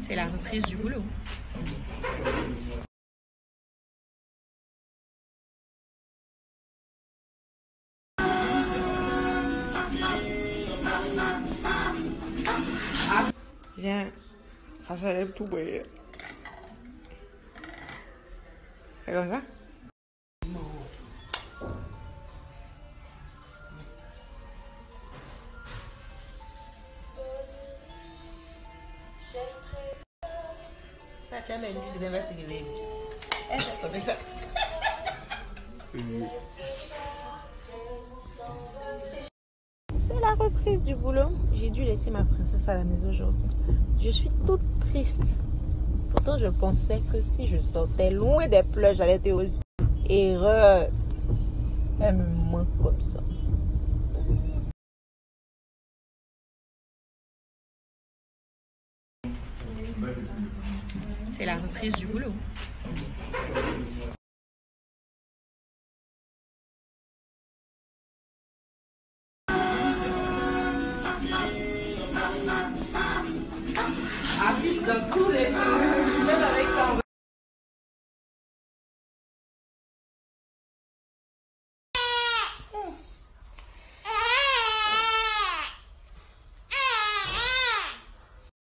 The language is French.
C'est la reprise du boulot. Viens, ça lève tout bouillir. C'est comme ça? Ça, tu as même dit que c'est d'investiguer. Elle fait comme ça. C'est la reprise du boulot. J'ai dû laisser ma princesse à la maison aujourd'hui. Je suis toute triste. Pourtant, je pensais que si je sortais loin des pleurs, j'allais être heureuse. Erreur. Elle me manque comme ça. C'est la reprise du boulot. Artiste dans tous les films, même avec ça.